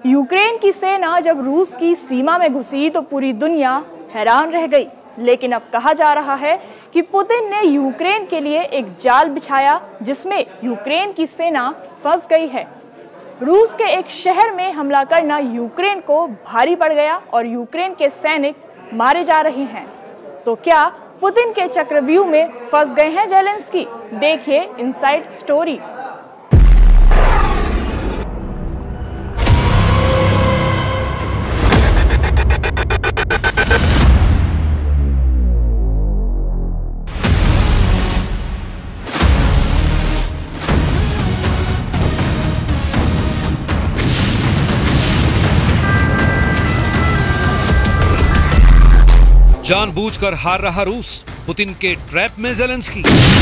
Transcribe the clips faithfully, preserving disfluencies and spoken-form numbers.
Ukraine की सेना जब रूस की सीमा में घुसी तो पूरी दुनिया हैरान रह गई। लेकिन अब कहा जा रहा है कि पुतिन ने यूक्रेन के लिए एक जाल बिछाया जिसमें यूक्रेन की सेना फंस गई है। रूस के एक शहर में हमला करना यूक्रेन को भारी पड़ गया और यूक्रेन के सैनिक मारे जा रहे हैं। तो क्या पुतिन के चक्रव्यूह में फंस गए हैं ज़ेलेंस्की? देखिए इनसाइड स्टोरी। जानबूझकर हार रहा रूस, पुतिन के ट्रैप में ज़ेलेंस्की।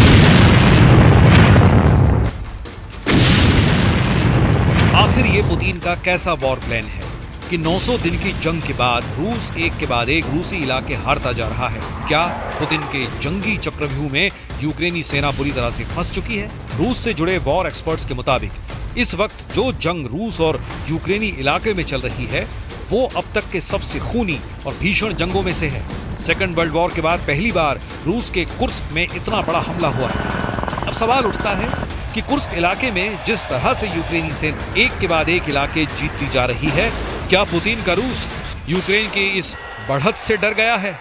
आखिर ये पुतिन का कैसा वॉर प्लान है कि नौ सौ दिन की जंग के बाद रूस एक के बाद एक रूसी इलाके हारता जा रहा है? क्या पुतिन के जंगी चक्रव्यूह में यूक्रेनी सेना बुरी तरह से फंस चुकी है? रूस से जुड़े वॉर एक्सपर्ट्स के मुताबिक इस वक्त जो जंग रूस और यूक्रेनी इलाके में चल रही है वो अब तक के सबसे खूनी और भीषण जंगों में से है। सेकेंड वर्ल्ड वॉर के बाद पहली बार रूस के कुर्स्क में इतना बड़ा हमला हुआ है। अब सवाल उठता है कि कुर्स्क इलाके में जिस तरह से यूक्रेनी सेना एक के बाद एक इलाके जीतती जा रही है, क्या पुतिन का रूस यूक्रेन की इस बढ़त से डर गया है?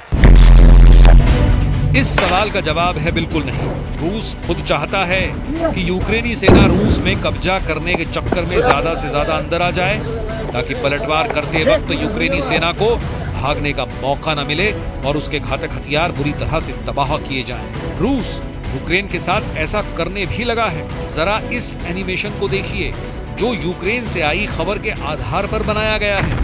इस सवाल का जवाब है बिल्कुल नहीं। रूस खुद चाहता है कि यूक्रेनी सेना रूस में कब्जा करने के चक्कर में ज्यादा से ज्यादा अंदर आ जाए ताकि पलटवार करते वक्त यूक्रेनी सेना को भागने का मौका न मिले और उसके घातक हथियार बुरी तरह से तबाह किए जाएं। रूस यूक्रेन के साथ ऐसा करने भी लगा है। जरा इस एनिमेशन को देखिए जो यूक्रेन से आई खबर के आधार पर बनाया गया है।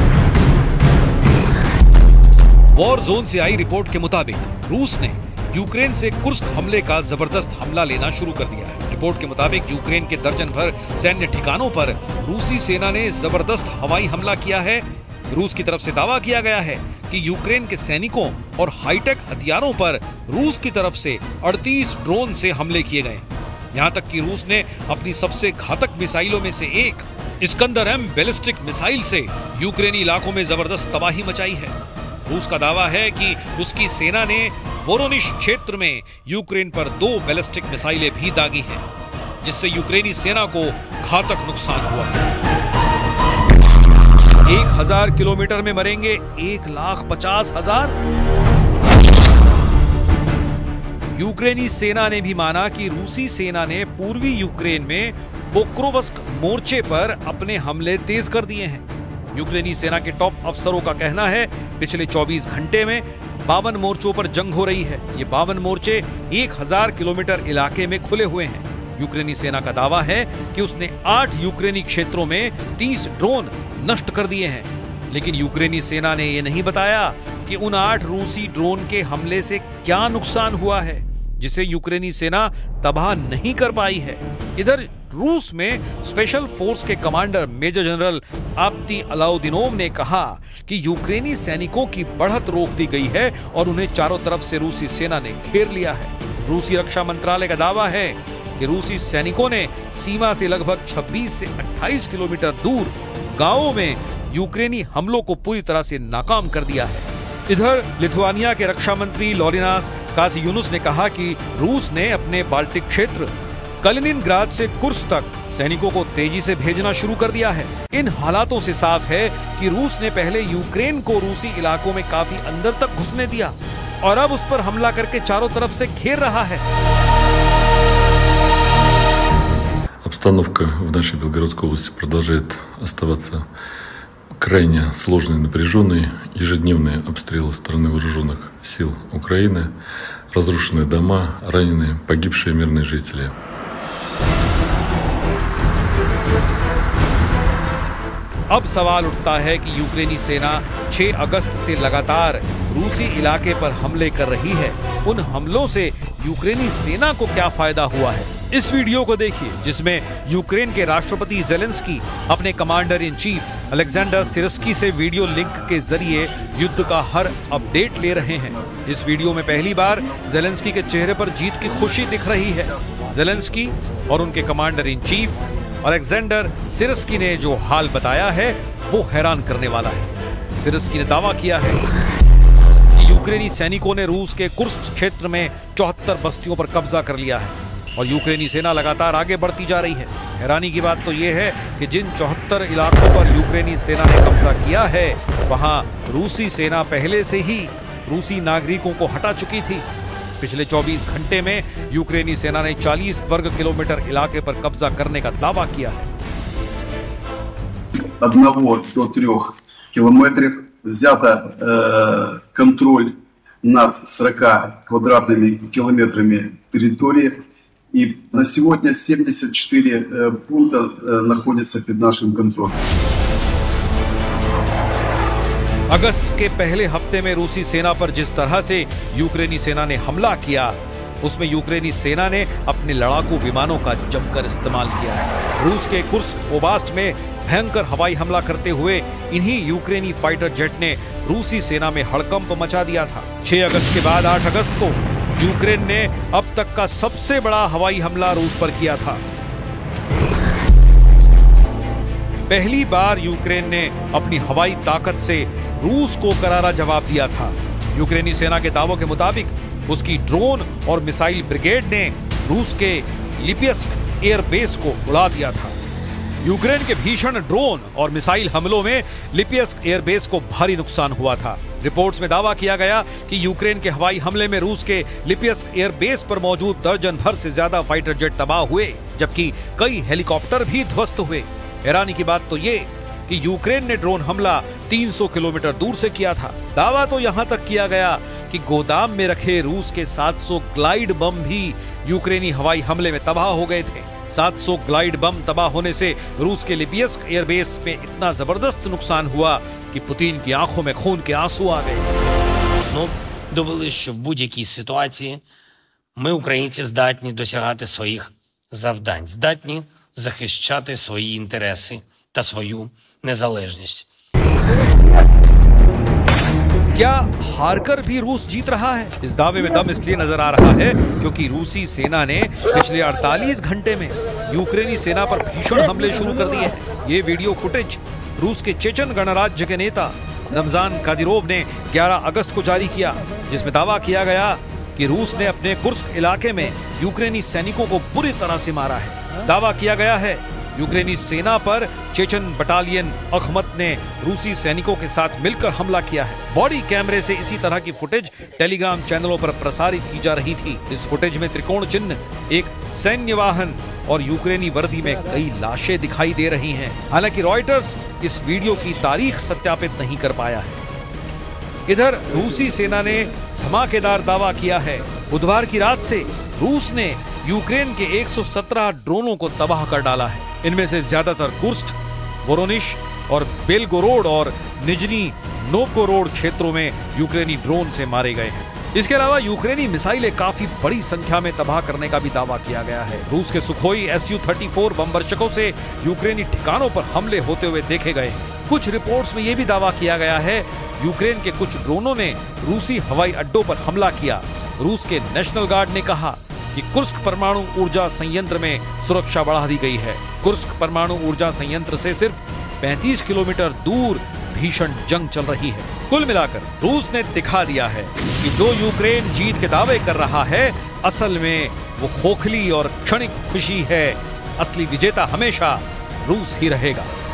वॉर जोन से आई रिपोर्ट के मुताबिक रूस ने यूक्रेन से कुर्स्क हमले का जबरदस्त हमला लेना शुरू कर दिया है। रिपोर्ट के मुताबिक यूक्रेन के दर्जन भर सैन्य ठिकानों पर रूसी सेना ने जबरदस्त हवाई हमला किया है। रूस की तरफ से दावा किया गया है कि यूक्रेन के सैनिकों और हाईटेक हथियारों पर रूस की तरफ से अड़तीस ड्रोन से हमले किए गए। यहां तक कि रूस ने अपनी सबसे घातक मिसाइलों में से एक इस्कंदर एम बैलिस्टिक मिसाइल से यूक्रेनी इलाकों में जबरदस्त तबाही मचाई है। रूस का दावा है कि उसकी सेना ने वोरोनिश क्षेत्र में यूक्रेन पर दो बैलिस्टिक मिसाइलें भी दागी हैं, जिससे यूक्रेनी सेना को घातक नुकसान हुआ है। एक हजार किलोमीटर में मरेंगे एक लाख पचास हजार। यूक्रेनी सेना ने भी माना कि रूसी सेना ने पूर्वी यूक्रेन में पोक्रोवस्क मोर्चे पर अपने हमले तेज कर दिए हैं। यूक्रेनी सेना के टॉप अफसरों का कहना है पिछले चौबीस घंटे में बावन मोर्चों पर जंग हो रही है। ये बावन मोर्चे एक हजार किलोमीटर इलाके में खुले हुए हैं। यूक्रेनी सेना का दावा है कि उसने आठ यूक्रेनी क्षेत्रों में तीस ड्रोन नष्ट कर दिए हैं। लेकिन यूक्रेनी सेना ने यह नहीं बताया कि उन आठ रूसी ड्रोन के हमले से क्या नुकसान हुआ है जिसे यूक्रेनी सेना तबाह नहीं कर पाई है। इधर रूस में स्पेशल फोर्स के commander major general Apti Alaudinov ने कहा कि यूक्रेनी सैनिकों की बढ़त रोक दी गई है और उन्हें चारों तरफ से रूसी सेना ने घेर लिया है। रूसी रक्षा मंत्रालय का दावा है कि रूसी सैनिकों ने सीमा से लगभग छब्बीस से अट्ठाईस किलोमीटर दूर गांवों में यूक्रेनी हमलों को पूरी तरह से नाकाम कर दिया है। इधर लिथुआनिया के रक्षा मंत्री लॉरिनास कासियूनुस ने कहा कि रूस ने अपने बाल्टिक क्षेत्र कलिनिनग्राद से कुर्स्क तक सैनिकों को तेजी से भेजना शुरू कर दिया है। इन हालातों से साफ है कि रूस ने पहले यूक्रेन को रूसी इलाकों में काफी अंदर तक घुसने दिया और अब उस पर हमला करके चारों तरफ से घेर रहा है। Обстановка в нашей Белгородской области продолжает оставаться крайне сложной и напряженной. Ежедневные обстрелы со стороны вооруженных сил Украины, разрушенные дома, раненые, погибшие мирные жители. अब सवाल उठता है कि यूक्रेनी सेना छह अगस्त से लगातार रूसी इलाके पर हमले कर रही है। उन हमलों से यूक्रेनी सेना को क्या फायदा हुआ है? इस वीडियो को देखिए जिसमें यूक्रेन के राष्ट्रपति ज़ेलेंस्की अपने commander in chief Alexander Syrskyi से वीडियो लिंक के जरिए युद्ध का हर अपडेट ले रहे हैं। इस वीडियो में पहली बार ज़ेलेंस्की के चेहरे पर जीत की खुशी दिख रही है। ज़ेलेंस्की और उनके commander in chief Alexander Syrskyi ने जो हाल बताया है वो हैरान करने वाला है। सिरस्की ने दावा किया है कि यूक्रेनी सैनिकों ने रूस के कुर्स्क क्षेत्र में चौहत्तर बस्तियों पर कब्जा कर लिया है और यूक्रेनी सेना लगातार आगे बढ़ती जा रही है। हैरानी की बात तो यह है कि जिन चौहत्तर इलाकों पर यूक्रेनी सेना ने कब्जा किया है वहां रूसी सेना पहले से ही रूसी नागरिकों को हटा चुकी थी। पिछले चौबीस घंटे में यूक्रेनी सेना ने चालीस वर्ग किलोमीटर इलाके पर कब्जा करने का दावा किया है। одного до трех километров взято э, контроль над сорока квадратными километрами территории, и на сегодня семьдесят четыре э, пункта э, находятся под нашим контролем. अगस्त के पहले हफ्ते में रूसी सेना पर जिस तरह से यूक्रेनी सेना ने हमला किया उसमें यूक्रेनी सेना ने अपने लड़ाकू विमानों का जमकर इस्तेमाल किया है। रूस के कुर्स्क ओब्लास्ट में भयंकर हवाई हमला करते हुए इन्हीं यूक्रेनी फाइटर जेट ने रूसी सेना में हड़कंप मचा दिया था। छह अगस्त के बाद आठ अगस्त को यूक्रेन ने अब तक का सबसे बड़ा हवाई हमला रूस पर किया था। पहली बार यूक्रेन ने अपनी हवाई ताकत से रूस को करारा जवाब दिया था। यूक्रेनी सेना के दावों के मुताबिक उसकी ड्रोन और मिसाइल ब्रिगेड ने रूस के लिपियस्क एयरबेस को उड़ा दिया था। यूक्रेन के भीषण ड्रोन और मिसाइल हमलों में लिपियस्क एयरबेस को भारी नुकसान हुआ था। रिपोर्ट्स में दावा किया गया कि यूक्रेन के हवाई हमले में रूस के लिपियस्क एयरबेस पर मौजूद दर्जन भर से ज्यादा फाइटर जेट तबाह हुए, जबकि कई हेलीकॉप्टर भी ध्वस्त हुए। हैरानी की बात तो ये कि यूक्रेन ने ड्रोन हमला तीन सौ किलोमीटर दूर से किया था। दावा तो यहां तक किया गया कि गोदाम में रखे रूस के सात सौ ग्लाइड बम भी यूक्रेनी हवाई हमले में तबाह हो गए थे। सात सौ ग्लाइड बम तबाह होने से रूस के लिपियस्क एयरबेस में इतना जबरदस्त नुकसान हुआ कि पुतिन की आंखों में खून के आंसू आ गए। Ну, довели, що в будь-якій ситуації ми, українці, здатні досягати своїх завдань, здатні захищати свої інтереси та свою незалежність. क्या हारकर भी रूस जीत रहा है? इस दावे में दम इसलिए नजर आ रहा है क्योंकि रूसी सेना ने पिछले अड़तालीस घंटे में यूक्रेनी सेना पर भीषण हमले शुरू कर दिए हैं। ये वीडियो फुटेज रूस के चेचन गणराज्य के नेता रमजान कादिरोव ने ग्यारह अगस्त को जारी किया, जिसमें दावा किया गया कि रूस ने अपने कुर्स्क इलाके में यूक्रेनी सैनिकों को बुरी तरह से मारा है। दावा किया गया है यूक्रेनी सेना पर चेचन बटालियन अखमत ने रूसी सैनिकों के साथ मिलकर हमला किया है। बॉडी कैमरे से इसी तरह की फुटेज टेलीग्राम चैनलों पर प्रसारित की जा रही थी। इस फुटेज में त्रिकोण चिन्ह, एक सैन्य वाहन और यूक्रेनी वर्दी में कई लाशें दिखाई दे रही हैं। हालांकि रॉयटर्स इस वीडियो की तारीख सत्यापित नहीं कर पाया है। इधर रूसी सेना ने धमाकेदार दावा किया है, बुधवार की रात से रूस ने यूक्रेन के एक सौ सत्रह ड्रोनों को तबाह कर डाला है। इनमें से ज्यादातर कुर्स्क, वोरोनिश और बेलगोरोड और निजनी नोवगोरोड क्षेत्रों में यूक्रेनी ड्रोन से मारे गए हैं। इसके अलावा यूक्रेनी मिसाइलें काफी बड़ी संख्या में तबाह करने का भी दावा किया गया है। रूस के Sukhoi S U thirty four बमवर्षकों से यूक्रेनी ठिकानों पर हमले होते हुए देखे गए। कुछ रिपोर्ट्स में यह भी दावा किया गया है यूक्रेन के कुछ ड्रोनों ने रूसी हवाई अड्डों पर हमला किया। रूस के नेशनल गार्ड ने कहा कि कुर्स्क परमाणु ऊर्जा संयंत्र में सुरक्षा बढ़ा दी गई है। कुर्स्क परमाणु ऊर्जा संयंत्र से सिर्फ पैंतीस किलोमीटर दूर भीषण जंग चल रही है। कुल मिलाकर रूस ने दिखा दिया है कि जो यूक्रेन जीत के दावे कर रहा है असल में वो खोखली और क्षणिक खुशी है। असली विजेता हमेशा रूस ही रहेगा।